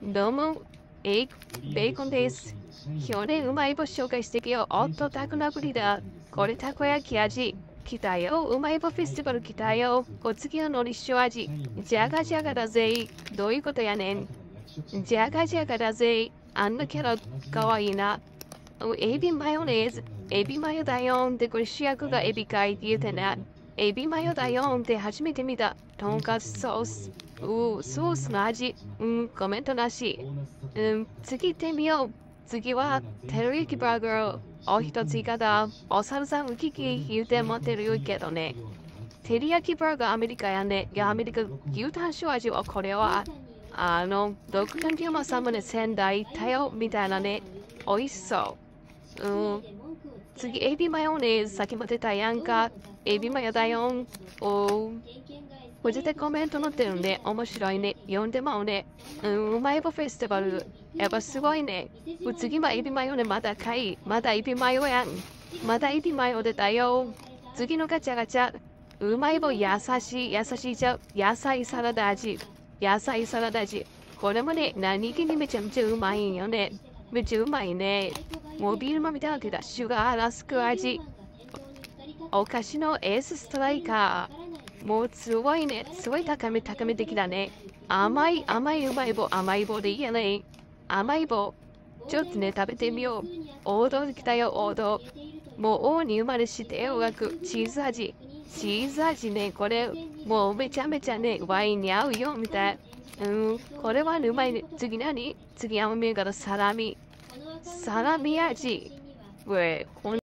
どうも、ベーコンです。去年うまい棒紹介してきよ。おっと、たくなぶりだ。これたこ焼き味。来たよ。うまい棒フェスティバル来たよ。お次はのり塩味。じゃがじゃがだぜ。どういうことやねん。じゃがじゃがだぜ。あんなキャラかわいいな。エビマヨネーズ。エビマヨだよんってこれ主役がエビかいって言うてな。エビマヨだよんって初めて見た。とんかつソース。ソースの味。コメントなし。次行ってみよう。次は、テルヤキバーガー。お一ついかだ。お猿さんウキキ言うて持ってるけどね。テリヤキバーガーアメリカやね。いや、アメリカ牛タン塩味はこれは、ドクタンキューマサムネ仙台行ったよみたいなね。美味しそう。次、エビマヨネーズ。さっきも出たやんか。エビマヨだよん。これ絶対コメント載ってるんで、面白いね。読んでまうね。うまい棒フェスティバル。やっぱすごいね。次はエビマヨね。まだかい。まだエビマヨやん。まだエビマヨ出たよ。次のガチャガチャ。うまい棒優しい。優しいじゃ。野菜サラダ味。野菜サラダ味。これもね、何気にめちゃめちゃうまいんよね。めっちゃうまいね。もうビールもみたいなってた。シュガーラスク味。お菓子のエースストライカー。もうすごいね。すごい高め的だね。甘いうまい棒。甘い棒でいいやね。甘い棒。ちょっとね、食べてみよう。王道できたよ、王道。もう王に生まれしてよ、チーズ味。チーズ味ね、これ、もうめちゃめちゃね、ワインに合うよ、みたい。これはね、うまいね。次何次甘みからサラミ。サラミ味。これ、